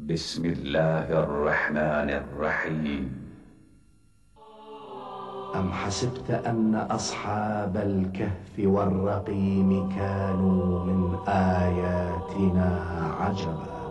بسم الله الرحمن الرحيم أم حسبت أن أصحاب الكهف والرقيم كانوا من آياتنا عجبا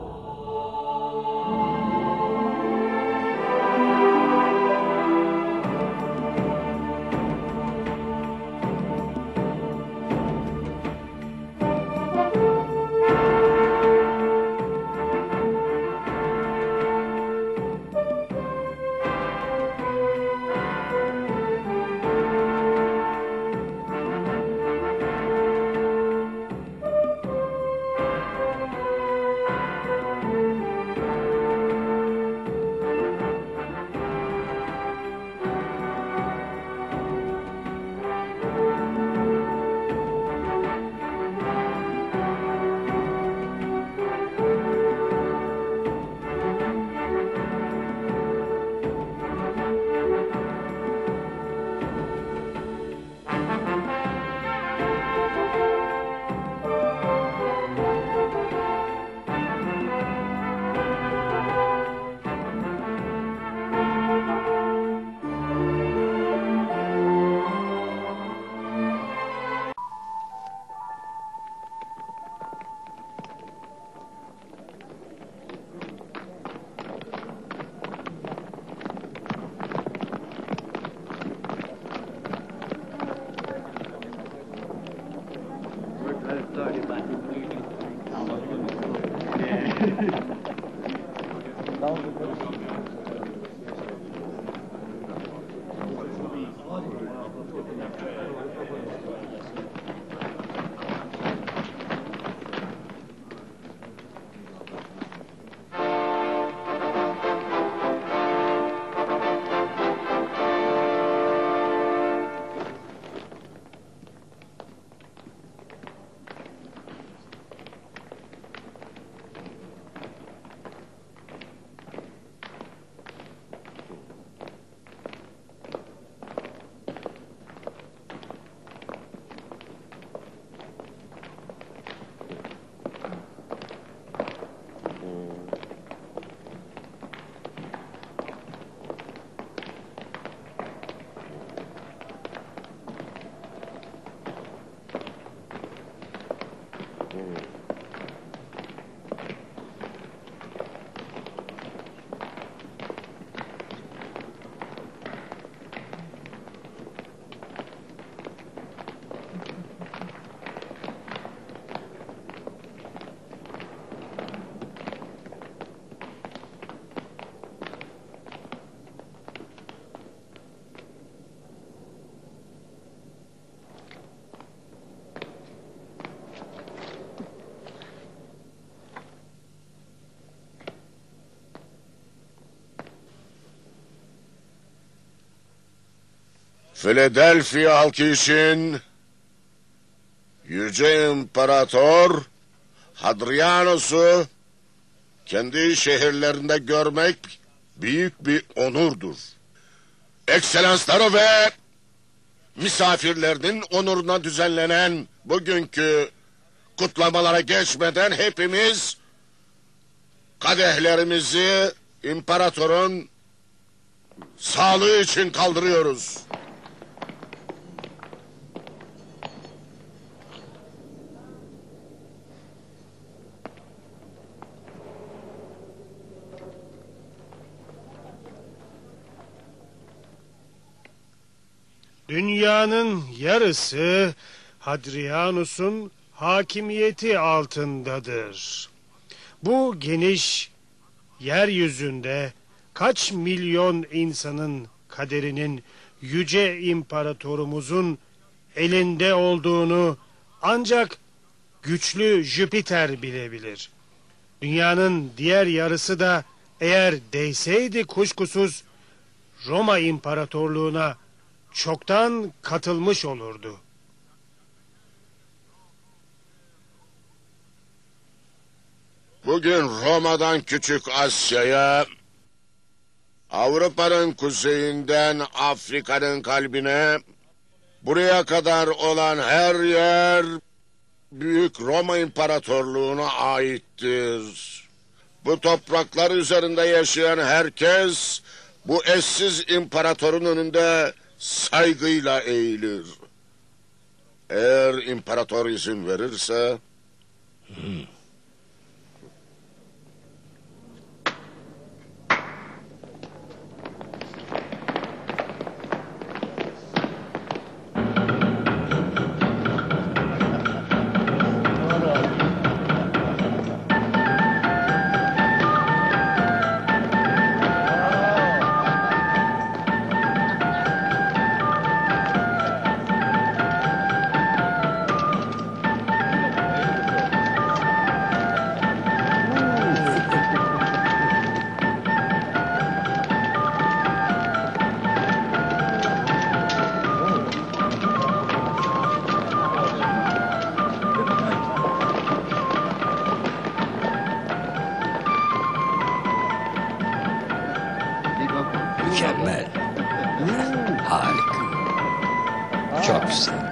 Philadelphia halkı için Yüce İmparator Hadrianus'u kendi şehirlerinde görmek büyük bir onurdur. Ekselansları ve misafirlerinin onuruna düzenlenen bugünkü kutlamalara geçmeden hepimiz kadehlerimizi imparatorun sağlığı için kaldırıyoruz. Dünyanın yarısı Hadrianus'un hakimiyeti altındadır. Bu geniş yeryüzünde kaç milyon insanın kaderinin yüce imparatorumuzun elinde olduğunu ancak güçlü Jüpiter bilebilir. Dünyanın diğer yarısı da eğer değseydi kuşkusuz Roma İmparatorluğuna çoktan katılmış olurdu. Bugün Roma'dan Küçük Asya'ya, Avrupa'nın kuzeyinden Afrika'nın kalbine, buraya kadar olan her yer Büyük Roma İmparatorluğu'na aittir. Bu topraklar üzerinde yaşayan herkes bu eşsiz imparatorun önünde saygıyla eğilir. Eğer imparator izin verirse... Mükemmel. Harika. Çok güzel.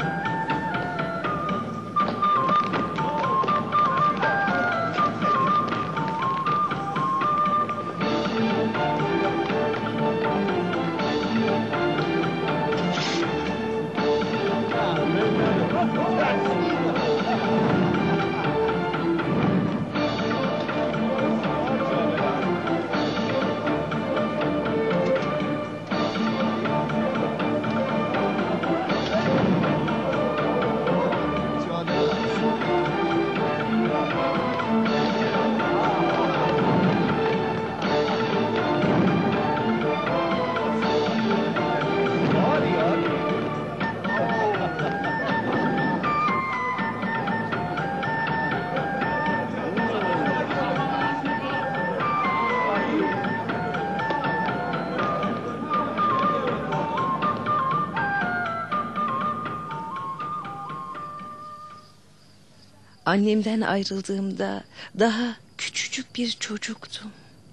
Annemden ayrıldığımda daha küçücük bir çocuktum.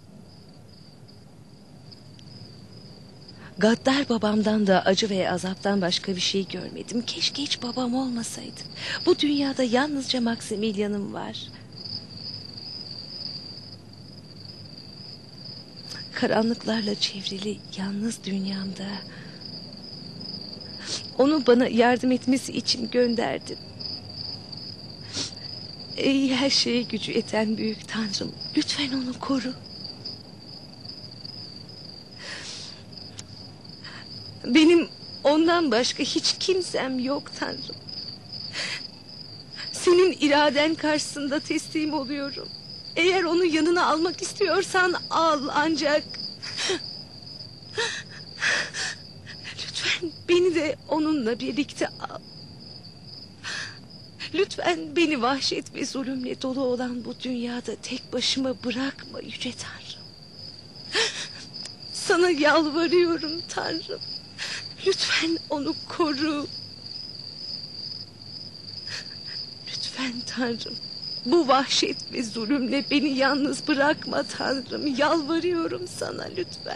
Gaddar babamdan da acı ve azaptan başka bir şey görmedim. Keşke hiç babam olmasaydı. Bu dünyada yalnızca Maximilian'ım var. Karanlıklarla çevrili yalnız dünyamda onu bana yardım etmesi için gönderdim. Ey her şeye gücü yeten büyük Tanrım, lütfen onu koru. Benim ondan başka hiç kimsem yok Tanrım. Senin iraden karşısında teslim oluyorum. Eğer onu yanına almak istiyorsan al, ancak lütfen beni de onunla birlikte al. Lütfen beni vahşet ve zulümle dolu olan bu dünyada tek başıma bırakma Yüce Tanrım. Sana yalvarıyorum Tanrım. Lütfen onu koru. Lütfen Tanrım. Bu vahşet ve zulümle beni yalnız bırakma Tanrım. Yalvarıyorum sana lütfen.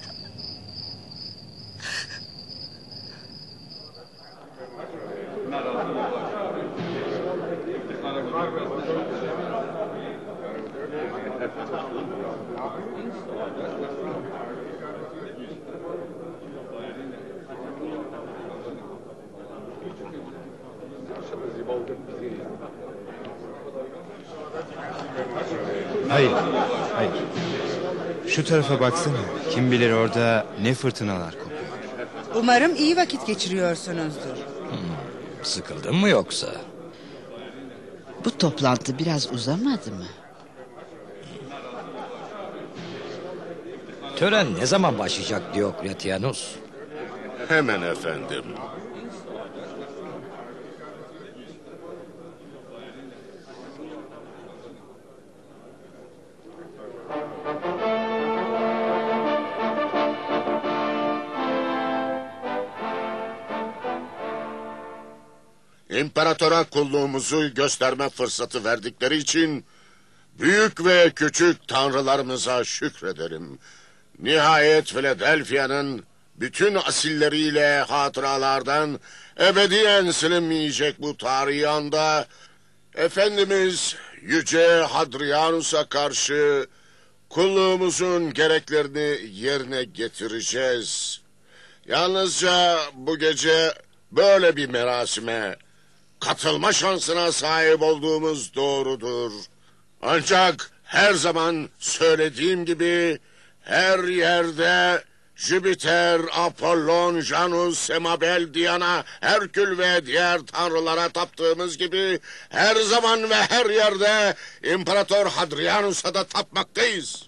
Hayır, hayır. Şu tarafa baksana. Kim bilir orada ne fırtınalar kopuyor. Umarım iyi vakit geçiriyorsunuzdur. Sıkıldın mı yoksa? Bu toplantı biraz uzamadı mı? Tören ne zaman başlayacak Diokletianus? Hemen efendim. İmparatora kulluğumuzu gösterme fırsatı verdikleri için büyük ve küçük tanrılarımıza şükrederim. Nihayet Philadelphia'nın bütün asilleriyle hatıralardan ebediyen silinmeyecek bu tarihi anda Efendimiz Yüce Hadrianus'a karşı kulluğumuzun gereklerini yerine getireceğiz. Yalnızca bu gece böyle bir merasime katılma şansına sahip olduğumuz doğrudur. Ancak her zaman söylediğim gibi her yerde Jüpiter, Apollon, Janus, Semabel, Diana, Herkül ve diğer tanrılara taptığımız gibi her zaman ve her yerde İmparator Hadrianus'a da tapmaktayız.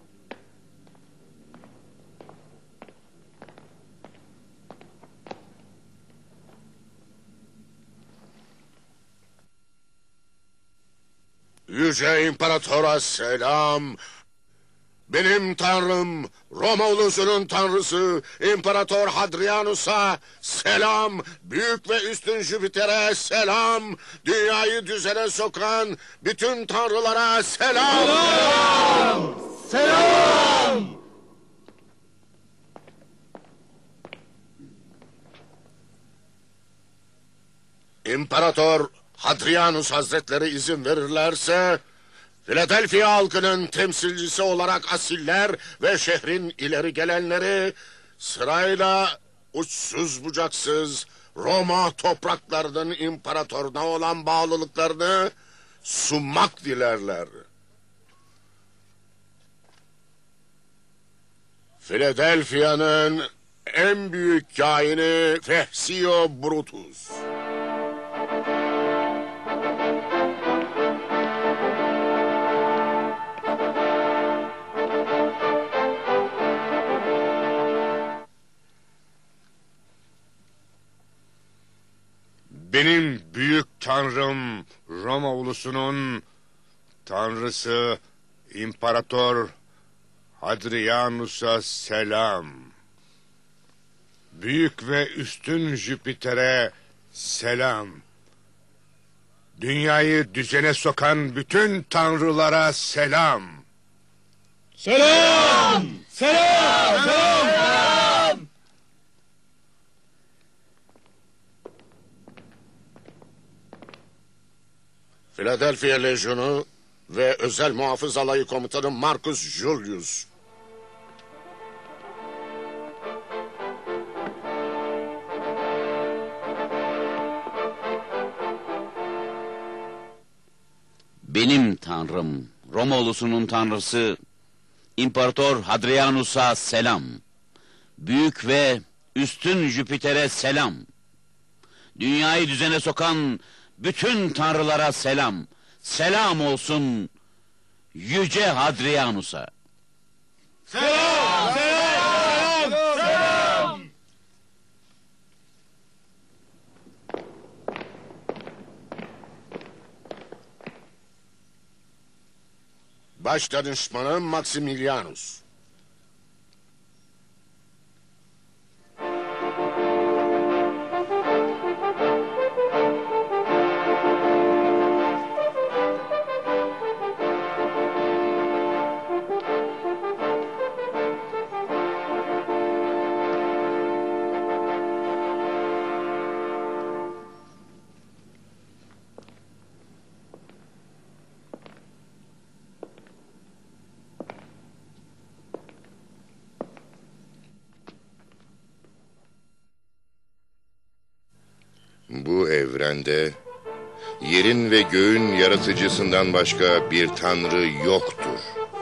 Yüce İmparator'a selam. Benim tanrım, Roma ulusunun tanrısı İmparator Hadrianus'a selam. Büyük ve üstün Jüpiter'e selam. Dünyayı düzene sokan bütün tanrılara selam. Selam! Selam! İmparator Hadrianus Hazretleri izin verirlerse Philadelphia halkının temsilcisi olarak asiller ve şehrin ileri gelenleri sırayla uçsuz bucaksız Roma topraklarının imparatoruna olan bağlılıklarını sunmak dilerler. Philadelphia'nın en büyük kaini Fehsio Brutus. Benim büyük tanrım Roma ulusunun tanrısı İmparator Hadrianus'a selam. Büyük ve üstün Jüpiter'e selam. Dünyayı düzene sokan bütün tanrılara selam. Selam! Selam! Selam! Philadelphia Lejyonu ve Özel Muhafız Alayı Komutanı Marcus Julius. Benim tanrım, Roma ulusunun tanrısı İmparator Hadrianus'a selam. Büyük ve üstün Jüpiter'e selam. Dünyayı düzene sokan bütün tanrılara selam. Selam olsun Yüce Hadrianus'a. Selam! Selam! Selam! Selam! Başdanışmanı Maximilianus. Bu evrende yerin ve göğün yaratıcısından başka bir tanrı yoktur.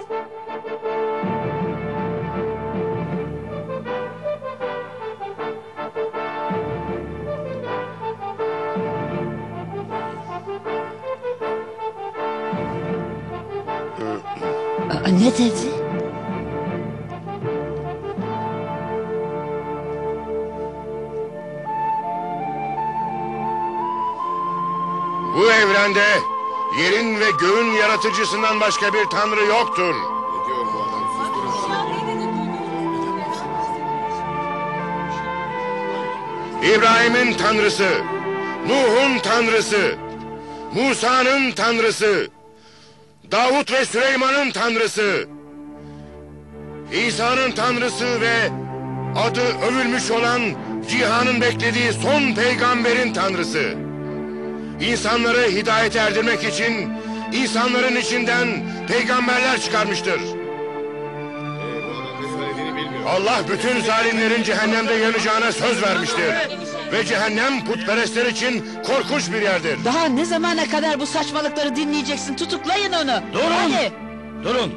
Ne dedi? Bu evrende yerin ve göğün yaratıcısından başka bir tanrı yoktur. İbrahim'in tanrısı, Nuh'un tanrısı, Musa'nın tanrısı, Davut ve Süleyman'ın tanrısı, İsa'nın tanrısı ve adı övülmüş olan cihanın beklediği son peygamberin tanrısı. İnsanları hidayete erdirmek için insanların içinden peygamberler çıkarmıştır. Allah bütün zalimlerin cehennemde yanacağına söz vermiştir. Ve cehennem putperestler için korkunç bir yerdir. Daha ne zamana kadar bu saçmalıkları dinleyeceksin? Tutuklayın onu. Durun! Hadi. Durun!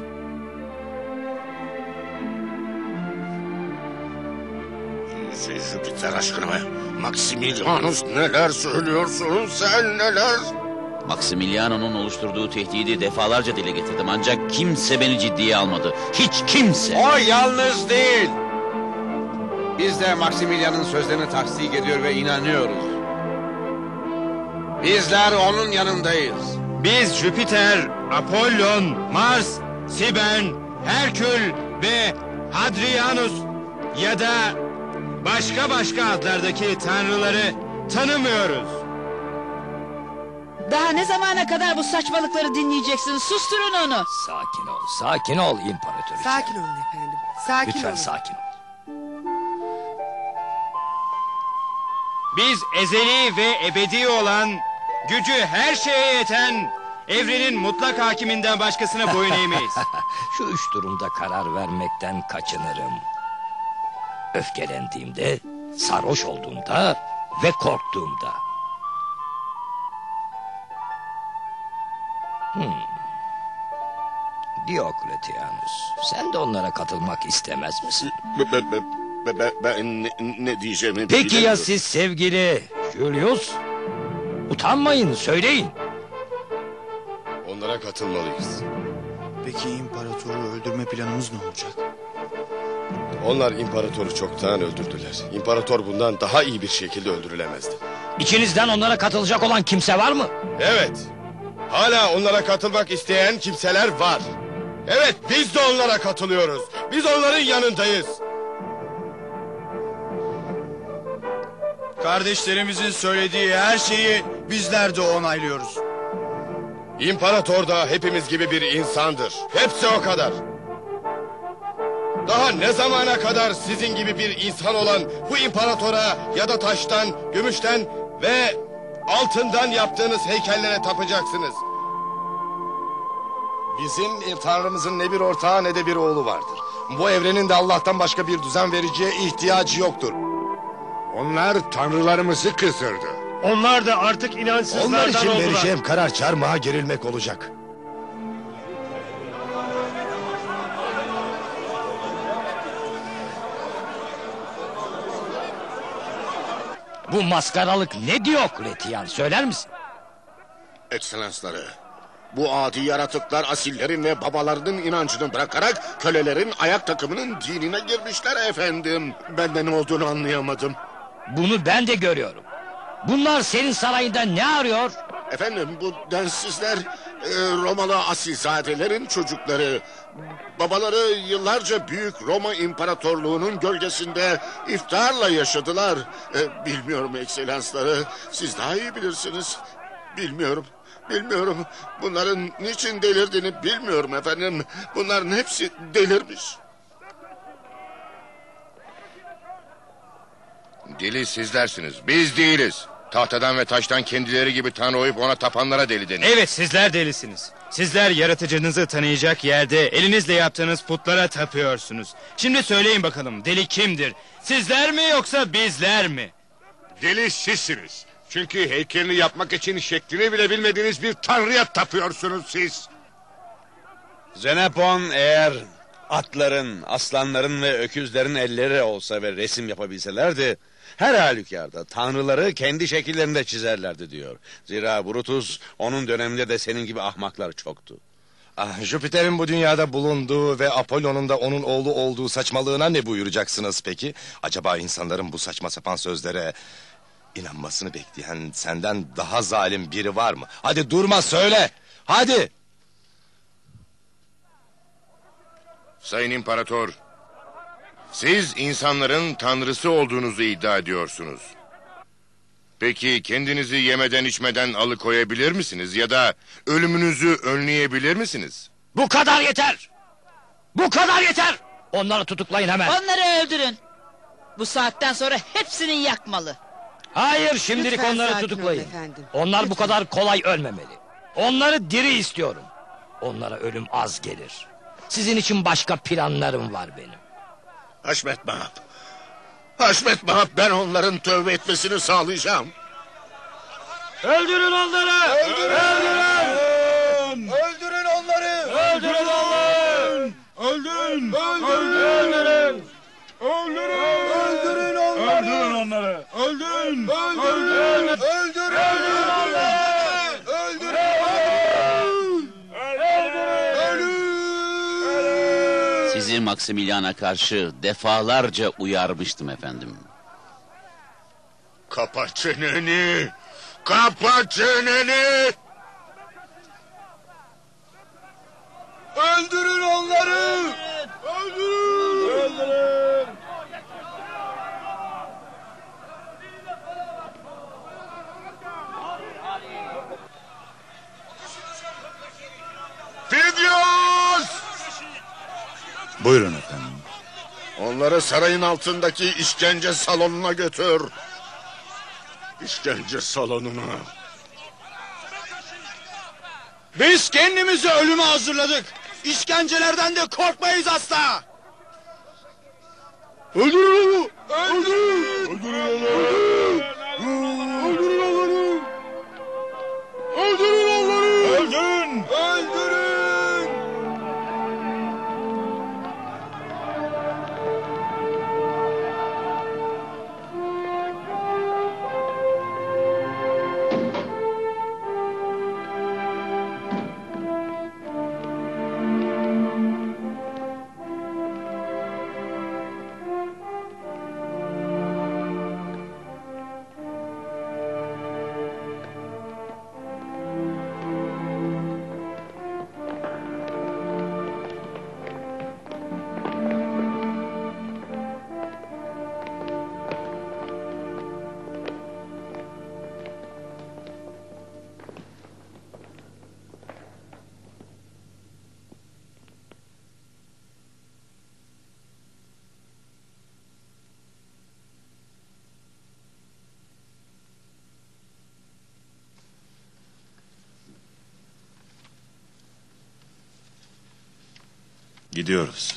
Jüpiter aşkına be. Maximilianus, neler söylüyorsun sen, neler? Maximiliano'nun oluşturduğu tehdidi defalarca dile getirdim. Ancak kimse beni ciddiye almadı. Hiç kimse. O yalnız değil. Biz de Maximilian'ın sözlerini tasdik ediyor ve inanıyoruz. Bizler onun yanındayız. Biz Jüpiter, Apollon, Mars, Siben, Herkül ve Hadrianus ya da başka adlardaki tanrıları tanımıyoruz. Daha ne zamana kadar bu saçmalıkları dinleyeceksin? Susturun onu. Sakin ol imparatoriçe. Sakin olun efendim. Sakin Lütfen olun. sakin ol. Biz ezeli ve ebedi olan, gücü her şeye yeten, evrenin mutlak hakiminden başkasına boyun eğmeyiz. Şu üç durumda karar vermekten kaçınırım. Öfkelendiğimde, sarhoş olduğumda ve korktuğumda. Diokletianus, sen de onlara katılmak istemez misin? Ben ne diyeceğimi Peki ya bilemiyorum. siz sevgili Julius? Utanmayın, söyleyin. Onlara katılmalıyız. Peki imparatoru öldürme planımız ne olacak? Onlar imparatoru çoktan öldürdüler. İmparator bundan daha iyi bir şekilde öldürülemezdi. İçinizden onlara katılacak olan kimse var mı? Evet. Hala onlara katılmak isteyen kimseler var. Evet, biz de onlara katılıyoruz. Biz onların yanındayız. Kardeşlerimizin söylediği her şeyi bizler de onaylıyoruz. İmparator da hepimiz gibi bir insandır. Hepsi o kadar. Daha ne zamana kadar sizin gibi bir insan olan bu imparatora ya da taştan, gümüşten ve altından yaptığınız heykellere tapacaksınız? Bizim Tanrımızın ne bir ortağı ne de bir oğlu vardır. Bu evrenin de Allah'tan başka bir düzen vericiye ihtiyacı yoktur. Onlar tanrılarımızı kızdırdı. Onlar da artık inançsızlardan Onlar için oldular. vereceğim karar çarmıha gerilmek olacak. Bu maskaralık ne Diokletian, söyler misin? Ekselansları, bu adi yaratıklar asillerin ve babalarının inancını bırakarak kölelerin ayak takımının dinine girmişler efendim. Ben de ne olduğunu anlayamadım. Bunu ben de görüyorum. Bunlar senin sarayında ne arıyor? Efendim, bu densizler Romalı asilzadelerin çocukları. Babaları yıllarca Büyük Roma İmparatorluğu'nun gölgesinde iftarla yaşadılar. Bilmiyorum ekselansları, siz daha iyi bilirsiniz. Bilmiyorum. Bunların niçin delirdiğini bilmiyorum efendim. Bunların hepsi delirmiş. Deli sizlersiniz, biz değiliz. Tahtadan ve taştan kendileri gibi tanrı oyup ona tapanlara deli denir. Evet, sizler delisiniz. Sizler yaratıcınızı tanıyacak yerde elinizle yaptığınız putlara tapıyorsunuz. Şimdi söyleyin bakalım, deli kimdir? Sizler mi yoksa bizler mi? Deli sizsiniz. Çünkü heykelini yapmak için şeklini bile bilmediğiniz bir tanrıya tapıyorsunuz siz. Xenopon eğer atların, aslanların ve öküzlerin elleri olsa ve resim yapabilselerdi, her halükarda tanrıları kendi şekillerinde çizerlerdi diyor. Zira Brutus onun döneminde de senin gibi ahmaklar çoktu. Jüpiter'in bu dünyada bulunduğu ve Apollon'un da onun oğlu olduğu saçmalığına ne buyuracaksınız peki? Acaba insanların bu saçma sapan sözlere inanmasını bekleyen senden daha zalim biri var mı? Hadi durma, söyle, hadi! Sayın İmparator, siz insanların tanrısı olduğunuzu iddia ediyorsunuz. Peki kendinizi yemeden içmeden alıkoyabilir misiniz ya da ölümünüzü önleyebilir misiniz? Bu kadar yeter! Bu kadar yeter! Onları tutuklayın hemen. Onları öldürün. Bu saatten sonra hepsini yakmalı. Hayır, şimdilik Lütfen onları sakin olun tutuklayın. efendim. Onlar bu Lütfen. kadar kolay ölmemeli. Onları diri istiyorum. Onlara ölüm az gelir. Sizin için başka planlarım var benim. Haşmet Mahap. Haşmet Mahap, ben onların tövbe etmesini sağlayacağım. Öldürün onları! Öldürün! Öldürün onları! Öldürün onları! Öldürün! Öldürün! Öldürün onları! Öldürün onları! Öldürün! Öldürün! Öldürün onları! Öldürün! Sizi Maximilian'a karşı defalarca uyarmıştım efendim. Kapa çeneni! Kapa çeneni! Öldürün onları! Öldürün! Öldürün! Fidyos! Buyurun efendim. Onları sarayın altındaki işkence salonuna götür. İşkence salonuna. Biz kendimizi ölüme hazırladık. İşkencelerden de korkmayız asla. Öldürün onu! Öldürün! Öldürün onu! Öldürün onları! Öldürün onları! Öldürün! Öldürün! Gidiyoruz.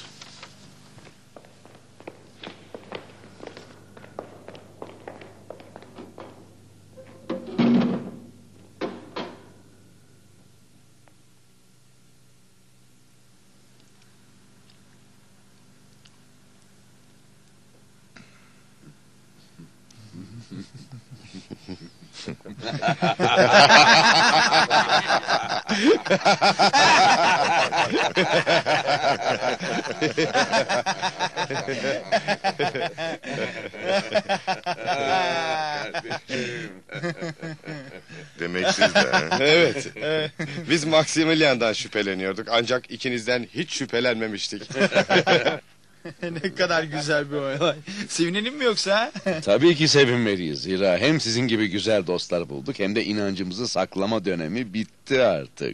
Demek siz de. Ha? Evet. Biz Maximilian'dan şüpheleniyorduk. Ancak ikinizden hiç şüphelenmemiştik. Ne kadar güzel bir olay. Sevinelim mi yoksa? Tabii ki sevinmeliyiz. Zira hem sizin gibi güzel dostlar bulduk hem de inancımızı saklama dönemi bitti artık.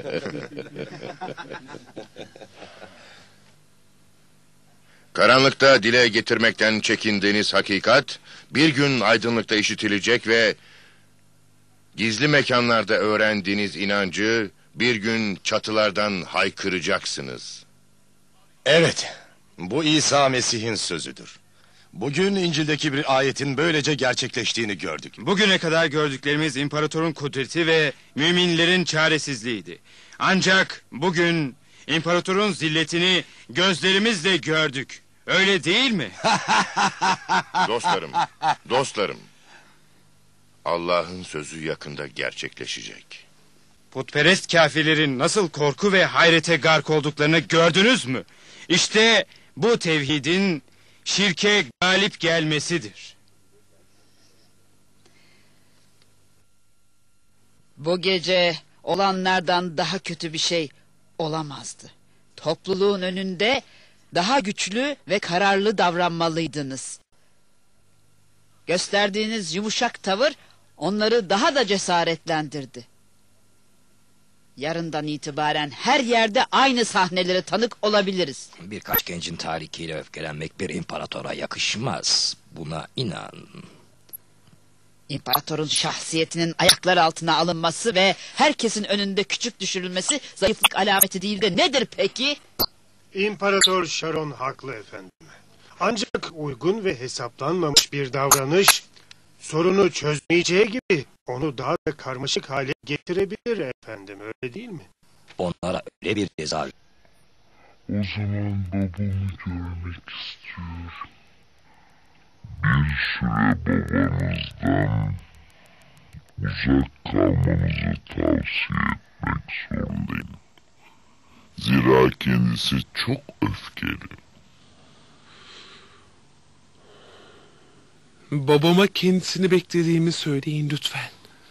Karanlıkta dile getirmekten çekindiğiniz hakikat bir gün aydınlıkta işitilecek ve gizli mekanlarda öğrendiğiniz inancı bir gün çatılardan haykıracaksınız. Evet. Bu İsa Mesih'in sözüdür. Bugün İncil'deki bir ayetin böylece gerçekleştiğini gördük. Bugüne kadar gördüklerimiz imparatorun kudreti ve müminlerin çaresizliğiydi. Ancak bugün imparatorun zilletini gözlerimizle gördük. Öyle değil mi? Dostlarım. Allah'ın sözü yakında gerçekleşecek. Putperest kafirlerin nasıl korku ve hayrete gark olduklarını gördünüz mü? İşte bu tevhidin şirke galip gelmesidir. Bu gece olanlardan daha kötü bir şey olamazdı. Topluluğun önünde daha güçlü ve kararlı davranmalıydınız. Gösterdiğiniz yumuşak tavır onları daha da cesaretlendirdi. Yarından itibaren her yerde aynı sahnelere tanık olabiliriz. Birkaç gencin tarikiyle öfkelenmek bir imparatora yakışmaz. Buna inan. İmparatorun şahsiyetinin ayaklar altına alınması ve herkesin önünde küçük düşürülmesi zayıflık alameti değil de nedir peki? İmparator Sharon haklı efendim. Ancak uygun ve hesaplanmamış bir davranış sorunu çözmeyeceği gibi onu daha da karmaşık hale getirebilir efendim, öyle değil mi? Onlara öyle bir ceza... O zaman babamı görmek istiyorum. Bir süre babanızdan uzak kalmanızı tavsiye etmek zorundayım. Zira kendisi çok öfkeli. Babama kendisini beklediğimi söyleyin lütfen.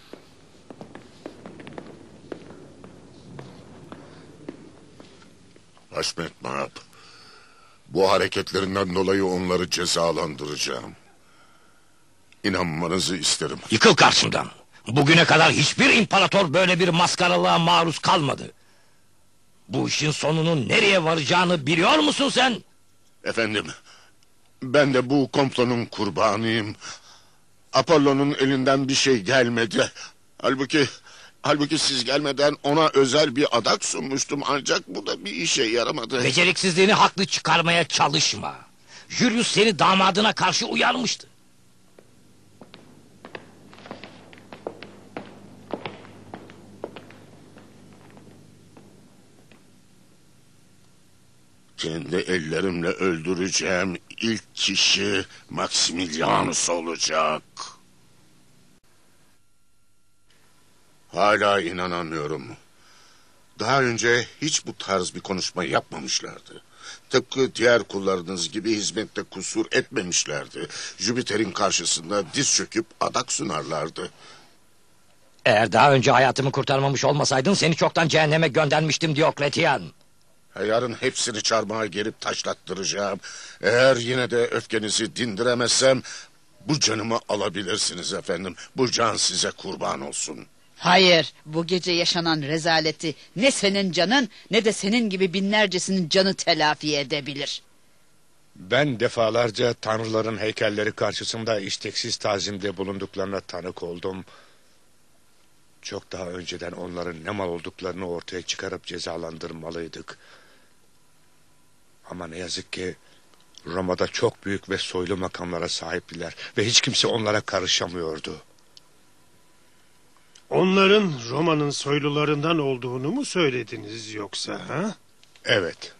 Haşmet Mahap, bu hareketlerinden dolayı onları cezalandıracağım. İnanmanızı isterim. Yıkıl karşımdan. Bugüne kadar hiçbir imparator böyle bir maskaralığa maruz kalmadı. Bu işin sonunun nereye varacağını biliyor musun sen? Efendim, ben de bu komplonun kurbanıyım. Apollo'nun elinden bir şey gelmedi. Halbuki siz gelmeden ona özel bir adak sunmuştum, ancak bu da bir işe yaramadı. Beceriksizliğini haklı çıkarmaya çalışma. Julius seni damadına karşı uyarmıştı. Kendi ellerimle öldüreceğim ilk kişi Maximilianus olacak. Hala inanamıyorum. Daha önce hiç bu tarz bir konuşma yapmamışlardı. Tıpkı diğer kullarınız gibi hizmette kusur etmemişlerdi. Jüpiter'in karşısında diz çöküp adak sunarlardı. Eğer daha önce hayatımı kurtarmamış olmasaydın seni çoktan cehenneme göndermiştim Diokletian. Yarın hepsini çarmıha gerip taşlattıracağım. Eğer yine de öfkenizi dindiremezsem bu canımı alabilirsiniz efendim. Bu can size kurban olsun. Hayır, bu gece yaşanan rezaleti ne senin canın ne de senin gibi binlercesinin canı telafi edebilir. Ben defalarca tanrıların heykelleri karşısında isteksiz tazimde bulunduklarına tanık oldum. Çok daha önceden onların ne mal olduklarını ortaya çıkarıp cezalandırmalıydık. Ama ne yazık ki Roma'da çok büyük ve soylu makamlara sahiptiler ve hiç kimse onlara karışamıyordu. Onların Roma'nın soylularından olduğunu mu söylediniz yoksa, ha? Evet.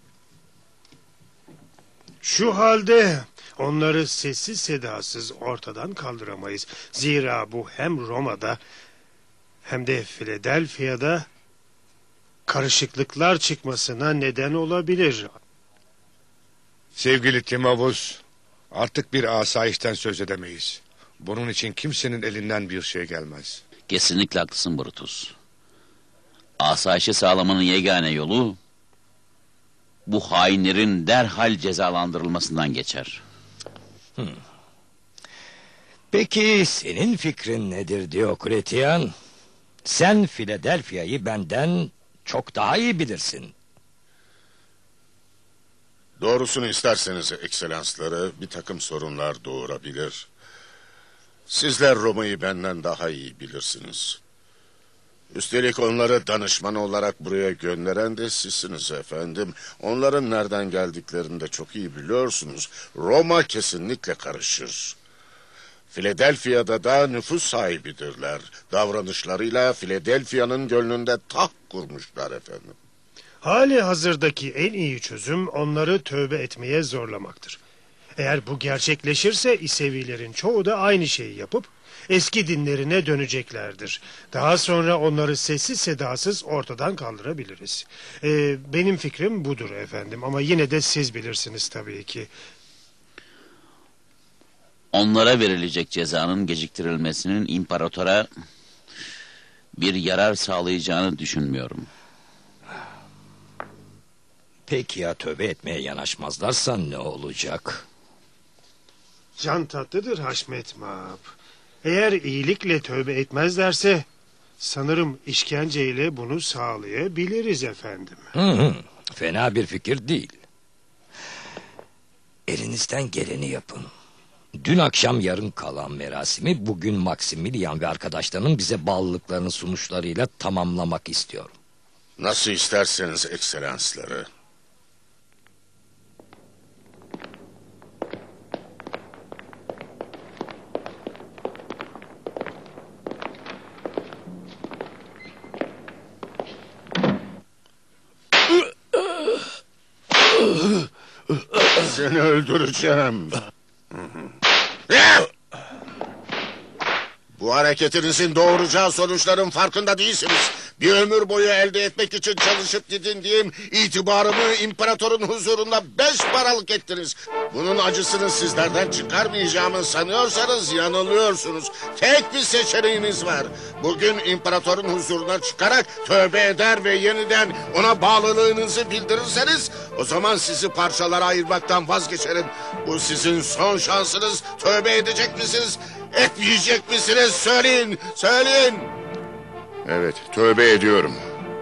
Şu halde onları sessiz sedasız ortadan kaldıramayız. Zira bu hem Roma'da hem de Philadelphia'da karışıklıklar çıkmasına neden olabilir. Sevgili Timavus, artık bir asayişten söz edemeyiz. Bunun için kimsenin elinden bir şey gelmez. Kesinlikle haklısın Brutus. Asayişi sağlamanın yegane yolu bu hainlerin derhal cezalandırılmasından geçer. Peki senin fikrin nedir Diokletian? Sen Philadelphia'yı benden çok daha iyi bilirsin. Doğrusunu isterseniz ekselansları bir takım sorunlar doğurabilir. Sizler Roma'yı benden daha iyi bilirsiniz. Üstelik onları danışman olarak buraya gönderen de sizsiniz efendim. Onların nereden geldiklerini de çok iyi biliyorsunuz. Roma kesinlikle karışır. Philadelphia'da da nüfus sahibidirler. Davranışlarıyla Philadelphia'nın gönlünde taht kurmuşlar efendim. Hali hazırdaki en iyi çözüm onları tövbe etmeye zorlamaktır. Eğer bu gerçekleşirse İsevilerin çoğu da aynı şeyi yapıp eski dinlerine döneceklerdir. Daha sonra onları sessiz sedasız ortadan kaldırabiliriz. Benim fikrim budur efendim, ama yine de siz bilirsiniz tabii ki. Onlara verilecek cezanın geciktirilmesinin imparatora bir yarar sağlayacağını düşünmüyorum. Peki ya tövbe etmeye yanaşmazlarsa ne olacak? Can tatlıdır Haşmet Mahap. Eğer iyilikle tövbe etmezlerse sanırım işkenceyle bunu sağlayabiliriz efendim. Fena bir fikir değil. Elinizden geleni yapın. Dün akşam yarım kalan merasimi bugün Maximilian ve arkadaşlarının bize bağlılıklarını sunuşlarıyla tamamlamak istiyorum. Nasıl isterseniz ekselansları. Seni öldüreceğim. Bu hareketinizin doğuracağı sonuçların farkında değilsiniz. Bir ömür boyu elde etmek için çalışıp didindiğim itibarımı imparatorun huzurunda 5 paralık ettiniz. Bunun acısını sizlerden çıkarmayacağımı sanıyorsanız yanılıyorsunuz. Tek bir seçeneğiniz var. Bugün imparatorun huzuruna çıkarak tövbe eder ve yeniden ona bağlılığınızı bildirirseniz o zaman sizi parçalara ayırmaktan vazgeçerim. Bu sizin son şansınız. Tövbe edecek misiniz? Etmeyecek misiniz? Söyleyin, söyleyin. Evet, tövbe ediyorum.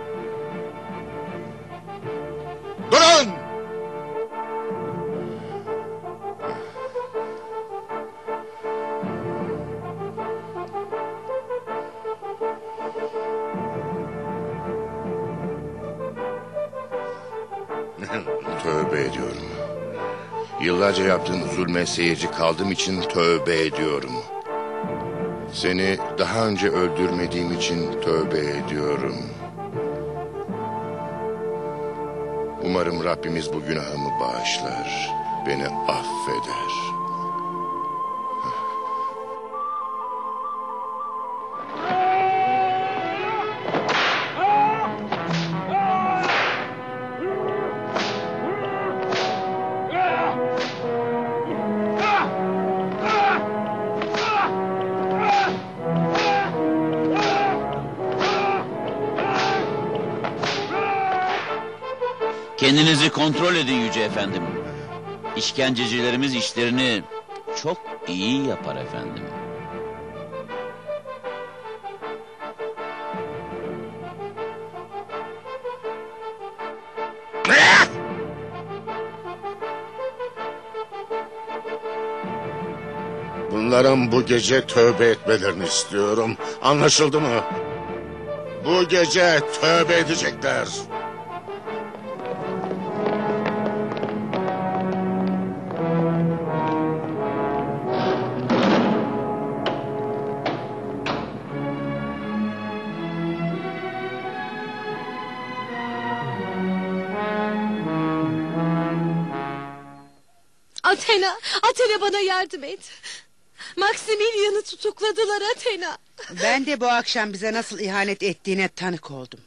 Durun! Tövbe ediyorum. Yıllarca yaptığın zulme seyirci kaldığım için tövbe ediyorum. Seni daha önce öldürmediğim için tövbe ediyorum. Umarım Rabbimiz bu günahımı bağışlar, beni affeder. Kendinizi kontrol edin Yüce Efendim. İşkencecilerimiz işlerini çok iyi yapar efendim. Bunların bu gece tövbe etmelerini istiyorum. Anlaşıldı mı? Bu gece tövbe edecekler. Athena bana yardım et. Maximilian'ı tutukladılar Athena. Ben de bu akşam bize nasıl ihanet ettiğine tanık oldum.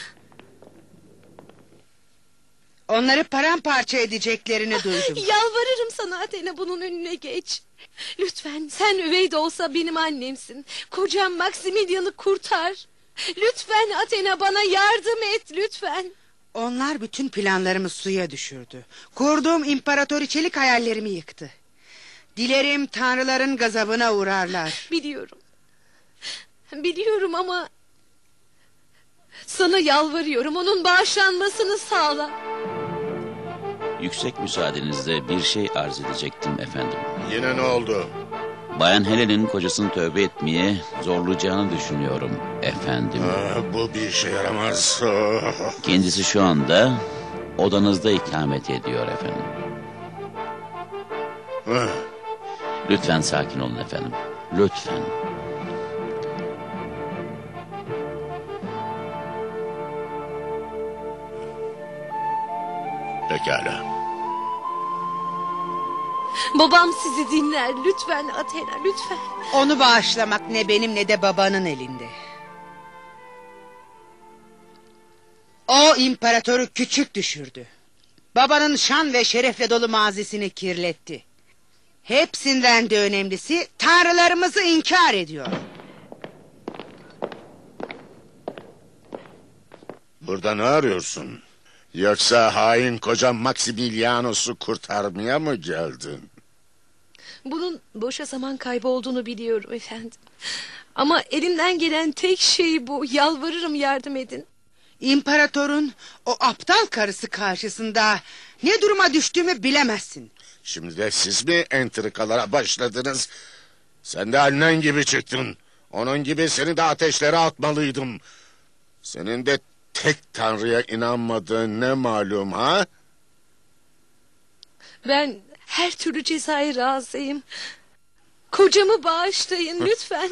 Onları paramparça edeceklerini duydum. Yalvarırım sana Athena, bunun önüne geç. Lütfen, sen üvey de olsa benim annemsin. Kocam Maximilian'ı kurtar. Lütfen Athena, bana yardım et lütfen. Onlar bütün planlarımı suya düşürdü. Kurduğum imparatoriçelik hayallerimi yıktı. Dilerim tanrıların gazabına uğrarlar. Biliyorum ama sana yalvarıyorum, onun bağışlanmasını sağla. Yüksek müsaadenizle bir şey arz edecektim efendim. Yine ne oldu? Bayan Helen'in kocasını tövbe etmeye zorlayacağını düşünüyorum efendim. Bu bir işe yaramaz. Kendisi şu anda odanızda ikamet ediyor efendim. Lütfen sakin olun efendim. Lütfen. Pekala. Babam sizi dinler lütfen Athena, lütfen. Onu bağışlamak ne benim ne de babanın elinde. O imparatoru küçük düşürdü. Babanın şan ve şerefle dolu mazisini kirletti. Hepsinden de önemlisi tanrılarımızı inkar ediyor. Burada ne arıyorsun? Yoksa hain kocam Maximilianus'u kurtarmaya mı geldin? Bunun boşa zaman kaybı olduğunu biliyorum efendim. Ama elimden gelen tek şey bu. Yalvarırım, yardım edin. İmparatorun o aptal karısı karşısında ne duruma düştüğümü bilemezsin. Şimdi de siz mi entrikalara başladınız? Sen de annen gibi çıktın. Onun gibi seni de ateşlere atmalıydım. Senin de tek tanrıya inanmadığın ne malum ha? Ben her türlü cezaya razıyım. Kocamı bağışlayın lütfen.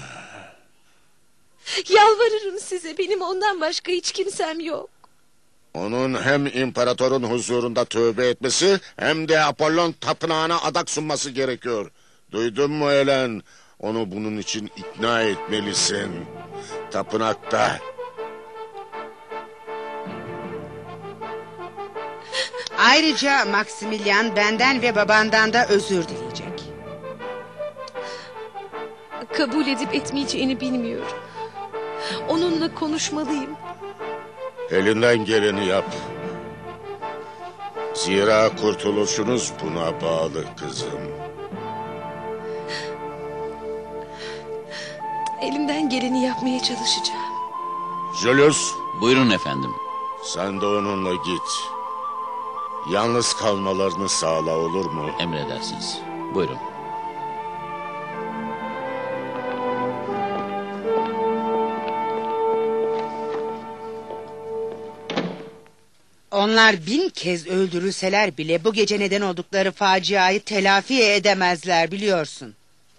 Yalvarırım size, benim ondan başka hiç kimsem yok. Onun hem imparatorun huzurunda tövbe etmesi hem de Apollon tapınağına adak sunması gerekiyor. Duydun mu Helen? Onu bunun için ikna etmelisin. Tapınakta. Ayrıca Maximilian benden ve babandan da özür dileyecek. Kabul edip etmeyeceğini bilmiyorum. Onunla konuşmalıyım. Elinden geleni yap. Zira kurtuluşunuz buna bağlı kızım. Elimden geleni yapmaya çalışacağım. Julius. Buyurun efendim. Sen de onunla git. Yalnız kalmalarını sağla, olur mu? Emredersiniz. Buyurun. Onlar 1000 kez öldürülseler bile bu gece neden oldukları faciayı telafi edemezler, biliyorsun.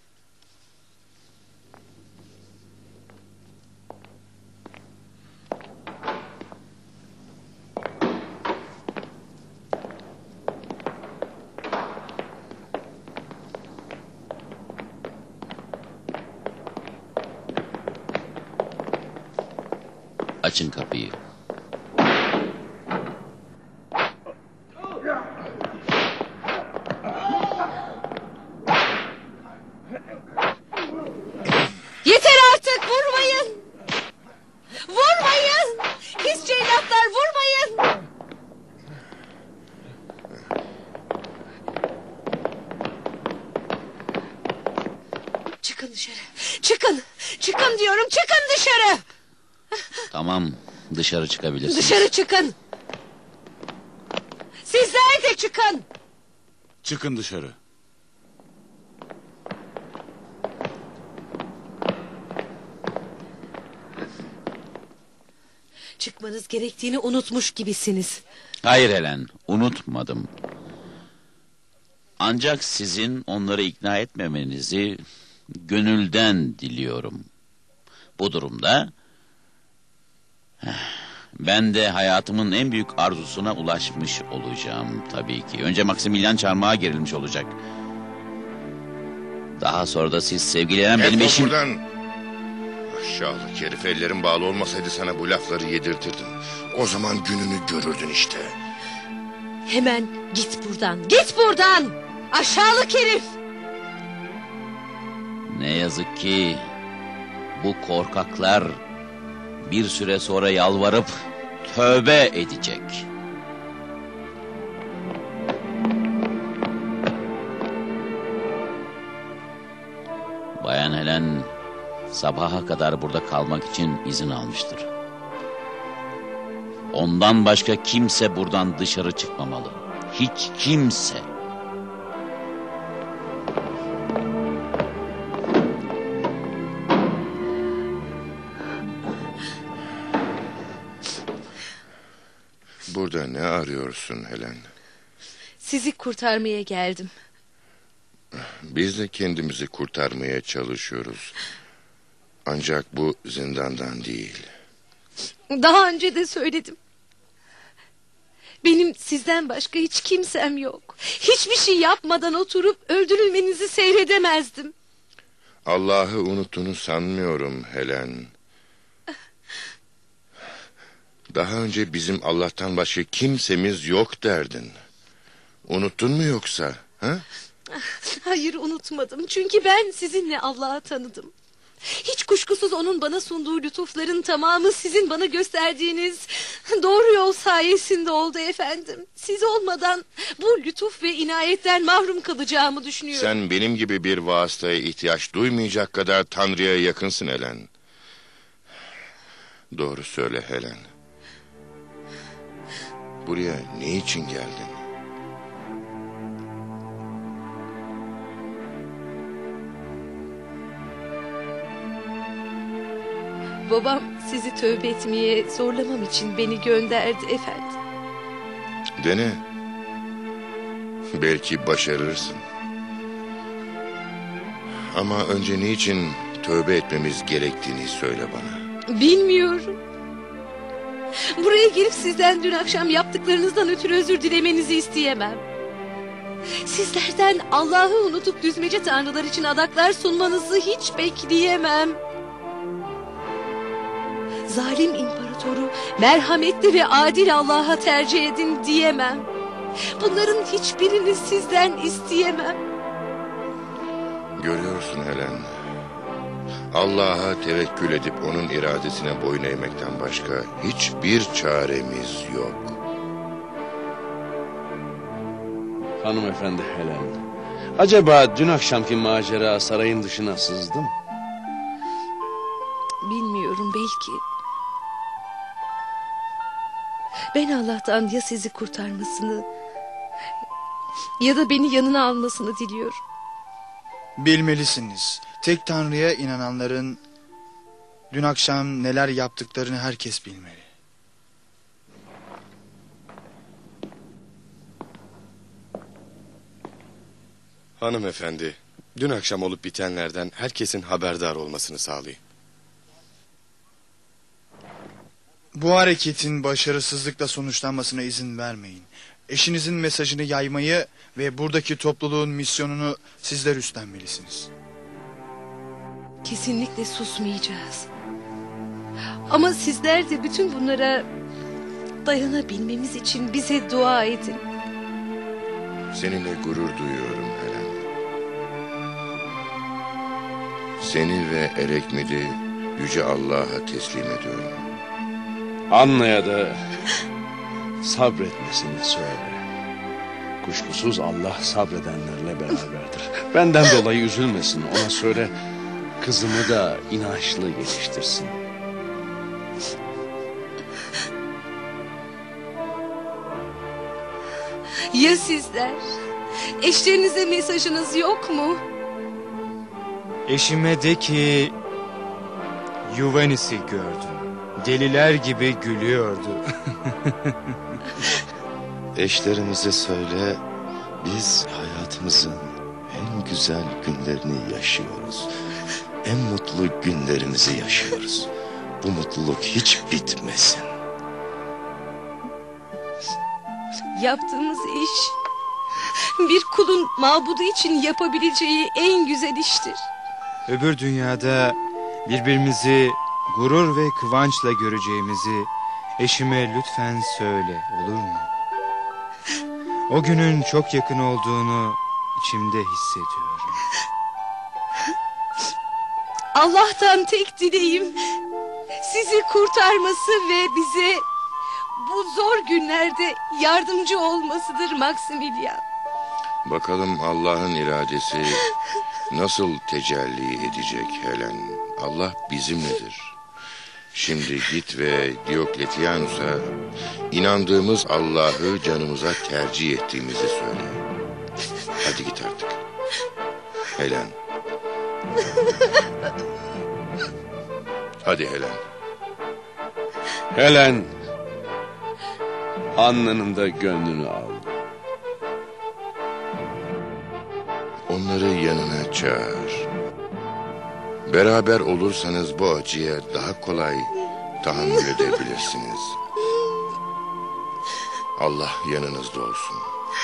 Açın kapıyı. Yeter artık, vurmayın! Vurmayın! Pis cellatlar, vurmayın! Çıkın dışarı, çıkın! Çıkın diyorum, çıkın dışarı! Tamam, dışarı çıkabilirsiniz. Dışarı çıkın! Sizler de çıkın! Çıkın dışarı. Çıkmanız gerektiğini unutmuş gibisiniz. Hayır Helen, unutmadım. Ancak sizin onları ikna etmemenizi gönülden diliyorum. Bu durumda ben de hayatımın en büyük arzusuna ulaşmış olacağım tabii ki. Önce Maximilian çarmıha gerilmiş olacak. Daha sonra da siz sevgilenen benim Defol eşim... buradan. Aşağılık herif, ellerin bağlı olmasaydı sana bu lafları yedirtirdim. O zaman gününü görürdün işte. Hemen git buradan, git buradan! Aşağılık herif! Ne yazık ki bu korkaklar bir süre sonra yalvarıp tövbe edecek. Bayan Helen sabaha kadar burada kalmak için izin almıştır. Ondan başka kimse buradan dışarı çıkmamalı. Hiç kimse. Burada ne arıyorsun Helen? Sizi kurtarmaya geldim. Biz de kendimizi kurtarmaya çalışıyoruz. Ancak bu zindandan değil. Daha önce de söyledim. Benim sizden başka hiç kimsem yok. Hiçbir şey yapmadan oturup öldürülmenizi seyredemezdim. Allah'ı unuttuğunu sanmıyorum Helen. Daha önce bizim Allah'tan başka kimsemiz yok derdin. Unuttun mu yoksa? Ha? Hayır, unutmadım. Çünkü ben sizinle Allah'ı tanıdım. Hiç kuşkusuz onun bana sunduğu lütufların tamamı sizin bana gösterdiğiniz doğru yol sayesinde oldu efendim. Siz olmadan bu lütuf ve inayetten mahrum kalacağımı düşünüyorum. Sen benim gibi bir vasıtaya ihtiyaç duymayacak kadar Tanrı'ya yakınsın Helen. Doğru söyle Helen. Buraya ne için geldin? Babam sizi tövbe etmeye zorlamam için beni gönderdi efendim. Dene. Belki başarırsın. Ama önce niçin tövbe etmemiz gerektiğini söyle bana. Bilmiyorum. Buraya gelip sizden dün akşam yaptıklarınızdan ötürü özür dilemenizi isteyemem. Sizlerden Allah'ı unutup düzmece tanrılar için adaklar sunmanızı hiç bekleyemem. Zalim imparatoru merhametli ve adil Allah'a tercih edin diyemem. Bunların hiçbirini sizden isteyemem. Görüyorsun Helen. Allah'a tevekkül edip onun iradesine boyun eğmekten başka hiçbir çaremiz yok. Hanımefendi Helen, acaba dün akşamki macera sarayın dışına sızdı mı? Bilmiyorum, belki. Ben Allah'tan ya sizi kurtarmasını ya da beni yanına almasını diliyorum. Bilmelisiniz. Tek Tanrı'ya inananların dün akşam neler yaptıklarını herkes bilmeli. Hanımefendi, dün akşam olup bitenlerden herkesin haberdar olmasını sağlayın. Bu hareketin başarısızlıkla sonuçlanmasına izin vermeyin. Eşinizin mesajını yaymayı ve buradaki topluluğun misyonunu sizler üstlenmelisiniz. Kesinlikle susmayacağız. Ama sizler de bütün bunlara dayanabilmemiz için bize dua edin. Seninle gurur duyuyorum Helen. Seni ve Erekmid'i Yüce Allah'a teslim ediyorum. Anna'ya da sabretmesini söyle. Kuşkusuz Allah sabredenlerle beraberdir. Benden dolayı üzülmesin, ona söyle kızımı da inançlı yetiştirsin. Ya sizler? Eşlerinize mesajınız yok mu? Eşime de ki Yuvanis'i gördüm. Deliler gibi gülüyordu. Eşlerimize söyle, biz hayatımızın en güzel günlerini yaşıyoruz. En mutlu günlerimizi yaşıyoruz. Bu mutluluk hiç bitmesin. Yaptığımız iş bir kulun mabudu için yapabileceği en güzel iştir. Öbür dünyada birbirimizi gurur ve kıvançla göreceğimizi eşime lütfen söyle, olur mu? O günün çok yakın olduğunu içimde hissediyorum. Allah'tan tek dileğim sizi kurtarması ve bize bu zor günlerde yardımcı olmasıdır Maximilian. Bakalım Allah'ın iradesi nasıl tecelli edecek Helen. Allah bizimledir. Şimdi git ve Diokletianus'a inandığımız Allah'ı canımıza tercih ettiğimizi söyle. Hadi git artık. Helen. Hadi Helen. Helen, Anna'nın da gönlünü al. Onları yanına çağır. Beraber olursanız bu acıya daha kolay tahammül edebilirsiniz. Allah yanınızda olsun.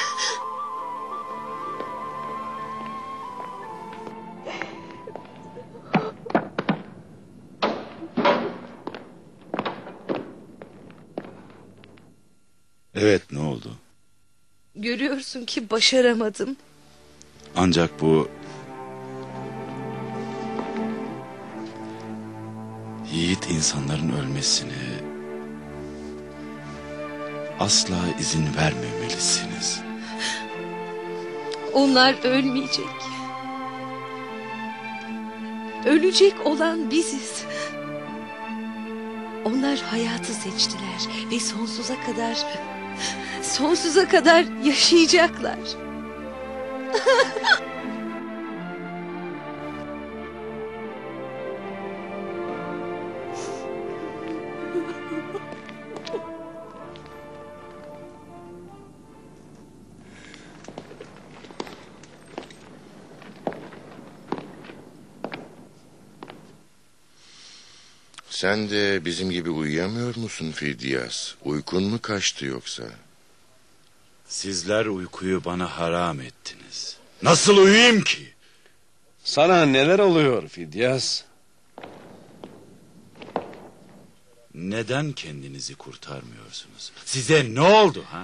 Evet, ne oldu? Görüyorsun ki başaramadım. Ancak bu yiğit insanların ölmesine asla izin vermemelisiniz. Onlar ölmeyecek. Ölecek olan biziz. Onlar hayatı seçtiler ve sonsuza kadar yaşayacaklar. Sen de bizim gibi uyuyamıyor musun Fidyas? Uykun mu kaçtı yoksa? Sizler uykuyu bana haram ettiniz. Nasıl uyuyayım ki? Sana neler oluyor Fidyas? Neden kendinizi kurtarmıyorsunuz? Size ne oldu ha?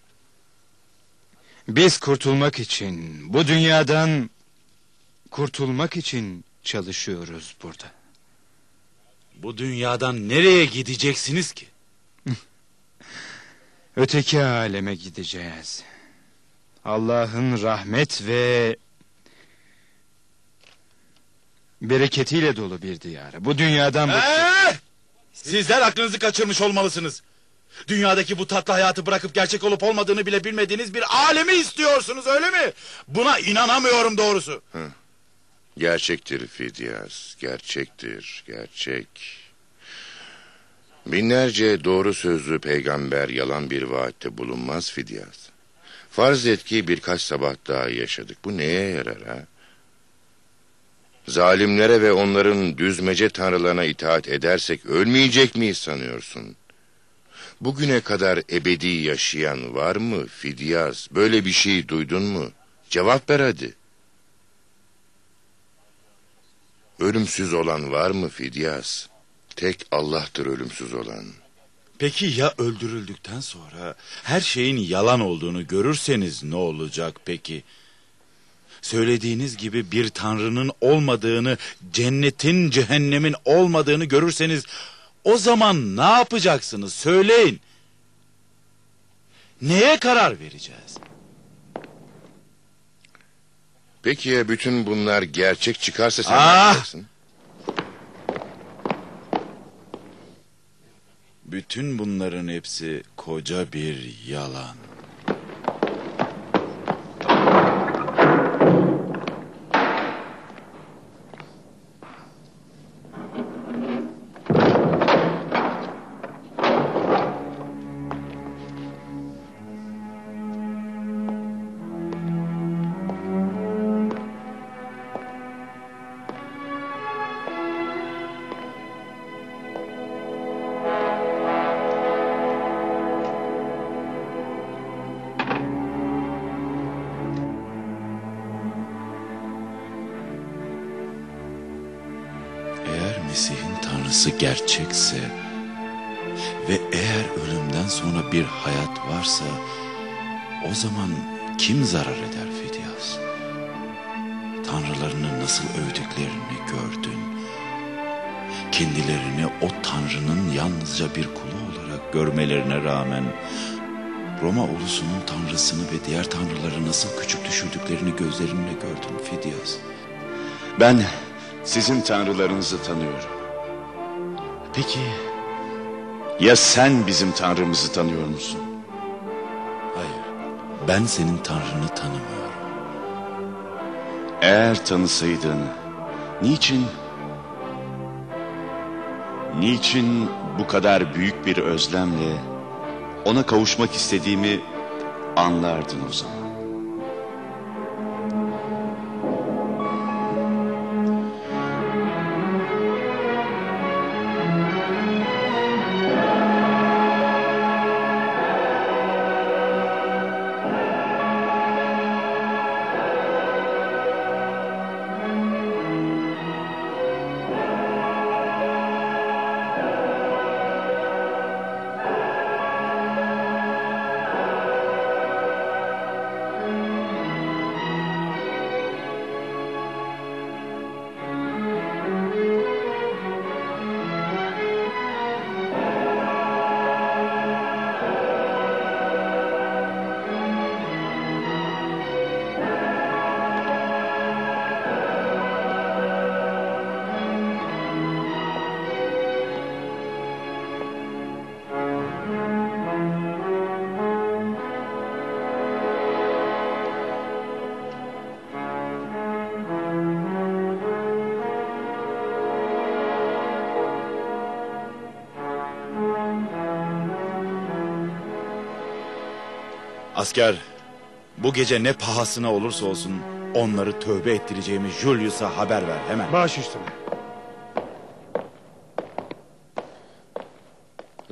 Biz kurtulmak için, bu dünyadan kurtulmak için çalışıyoruz burada. Bu dünyadan nereye gideceksiniz ki? Öteki aleme gideceğiz. Allah'ın rahmet ve bereketiyle dolu bir diyara. Bu dünyadan... Sizler aklınızı kaçırmış olmalısınız. Dünyadaki bu tatlı hayatı bırakıp gerçek olup olmadığını bile bilmediğiniz bir alemi istiyorsunuz, öyle mi? Buna inanamıyorum doğrusu. Gerçektir Fidyas, gerçektir, gerçek. Binlerce doğru sözlü peygamber yalan bir vaatte bulunmaz Fidyas. Farz et ki birkaç sabah daha yaşadık. Bu neye yarar ha? Zalimlere ve onların düzmece tanrılarına itaat edersek ölmeyecek miyiz sanıyorsun? Bugüne kadar ebedi yaşayan var mı Fidyas? Böyle bir şey duydun mu? Cevap ver hadi. Ölümsüz olan var mı Fidyas? Tek Allah'tır ölümsüz olan. Peki ya öldürüldükten sonra her şeyin yalan olduğunu görürseniz ne olacak peki? Söylediğiniz gibi bir tanrının olmadığını, cennetin, cehennemin olmadığını görürseniz o zaman ne yapacaksınız? Söyleyin. Neye karar vereceğiz? Peki ya bütün bunlar gerçek çıkarsa sen ne yapacaksın? Bütün bunların hepsi koca bir yalan. Mesih'in tanrısı gerçekse ve eğer ölümden sonra bir hayat varsa o zaman kim zarar eder Fidyas? Tanrılarını nasıl övdüklerini gördün. Kendilerini o tanrının yalnızca bir kulu olarak görmelerine rağmen Roma ulusunun tanrısını ve diğer tanrıları nasıl küçük düşürdüklerini gözlerinle gördün Fidyas. Ben sizin tanrılarınızı tanıyorum. Peki ya sen bizim tanrımızı tanıyor musun? Hayır, ben senin tanrını tanımıyorum. Eğer tanısaydın, niçin bu kadar büyük bir özlemle ona kavuşmak istediğimi anlardın o zaman? Asker, bu gece ne pahasına olursa olsun onları tövbe ettireceğimi Julius'a haber ver hemen. Baş üstüne.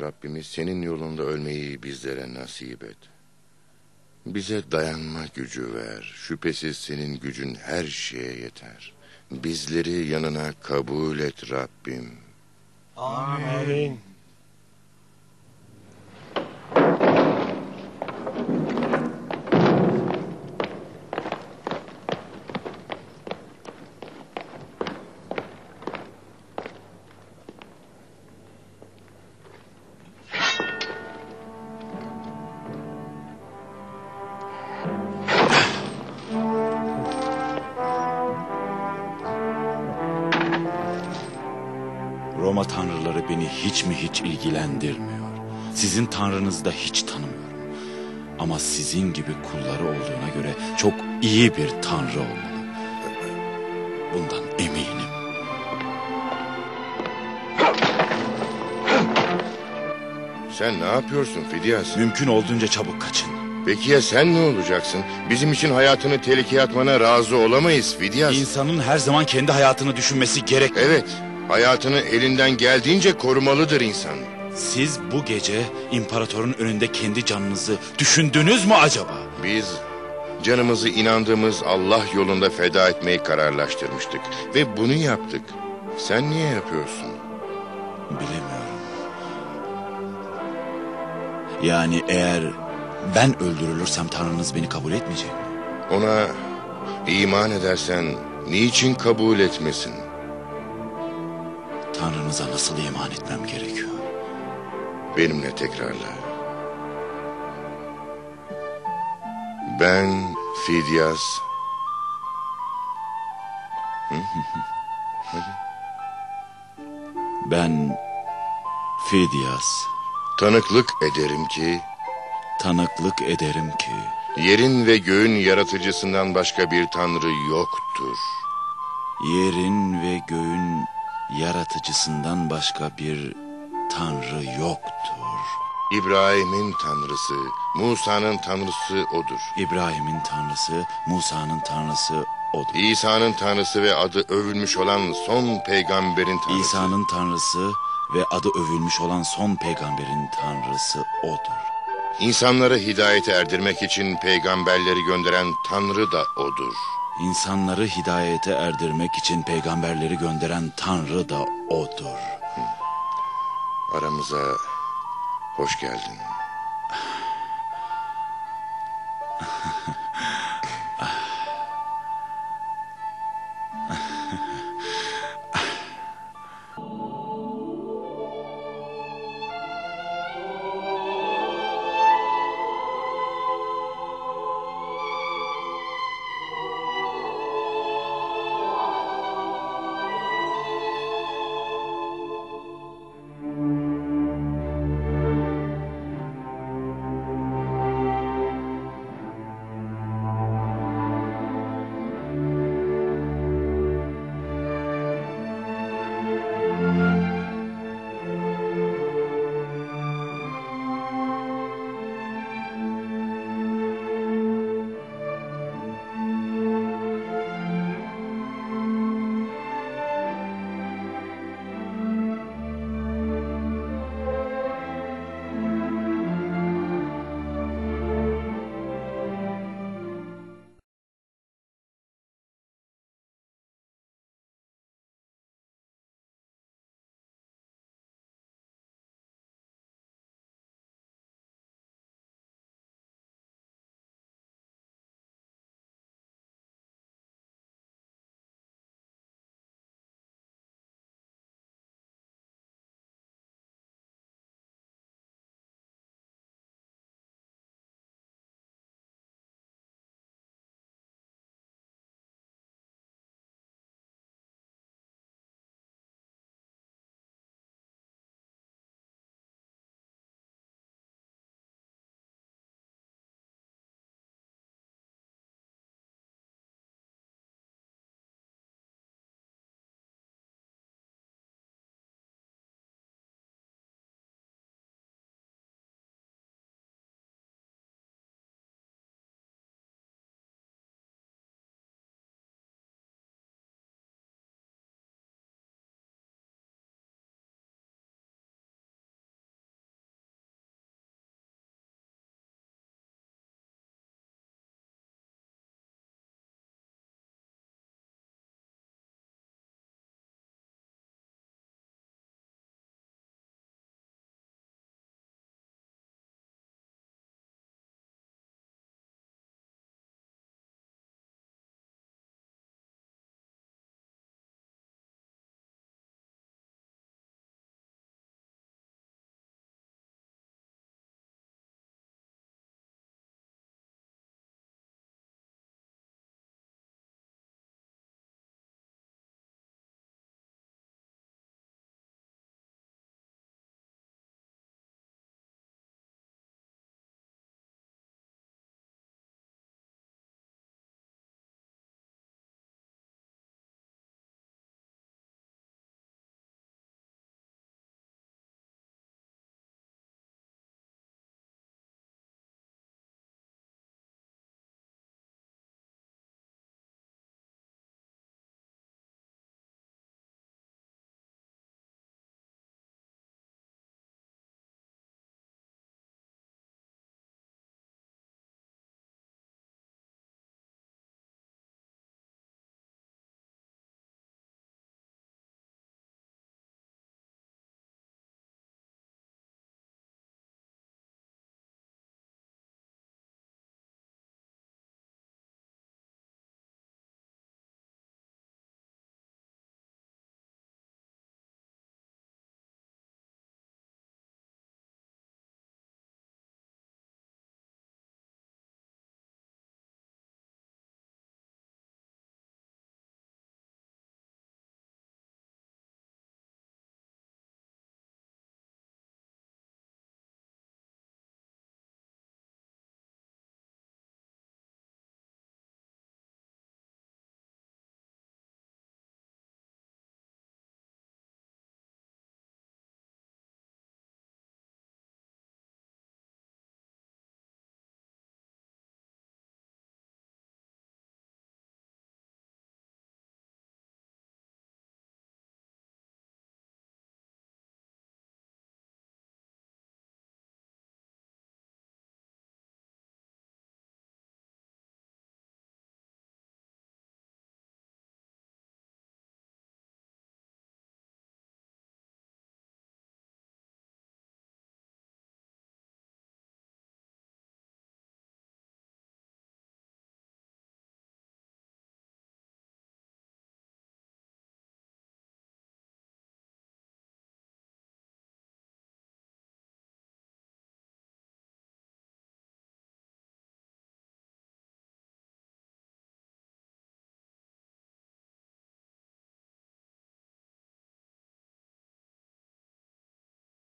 Rabbimiz senin yolunda ölmeyi bizlere nasip et. Bize dayanma gücü ver. Şüphesiz senin gücün her şeye yeter. Bizleri yanına kabul et Rabbim. Amin. Roma tanrıları beni hiç mi hiç ilgilendirmiyor. Sizin tanrınızı da hiç tanımıyorum. Ama sizin gibi kulları olduğuna göre çok iyi bir tanrı olmalı. Bundan eminim. Sen ne yapıyorsun Fidyas? Mümkün olduğunca çabuk kaçın. Peki ya sen ne olacaksın? Bizim için hayatını tehlikeye atmana razı olamayız Fidyas. İnsanın her zaman kendi hayatını düşünmesi gerek. Evet, hayatını elinden geldiğince korumalıdır insan. Siz bu gece imparatorun önünde kendi canınızı düşündünüz mü acaba? Biz canımızı inandığımız Allah yolunda feda etmeyi kararlaştırmıştık. Ve bunu yaptık. Sen niye yapıyorsun? Bilemiyorum. Yani eğer ben öldürülürsem Tanrınız beni kabul etmeyecek mi? Ona iman edersen niçin kabul etmesin? Tanrınıza nasıl iman etmem gerekiyor? Benimle tekrarla. Ben Fidyas. Ben Fidyas. Tanıklık ederim ki Tanıklık ederim ki yerin ve göğün yaratıcısından başka bir tanrı yoktur. yerin ve göğün yaratıcısından başka bir tanrı yoktur. İbrahim'in tanrısı, Musa'nın tanrısı odur. İbrahim'in tanrısı, Musa'nın tanrısı odur. İsa'nın tanrısı ve adı övülmüş olan son peygamberin tanrısı. İsa'nın tanrısı ve adı övülmüş olan son peygamberin tanrısı odur. İnsanları hidayete erdirmek için peygamberleri gönderen Tanrı da odur. İnsanları hidayete erdirmek için peygamberleri gönderen Tanrı da odur. Aramıza hoş geldin.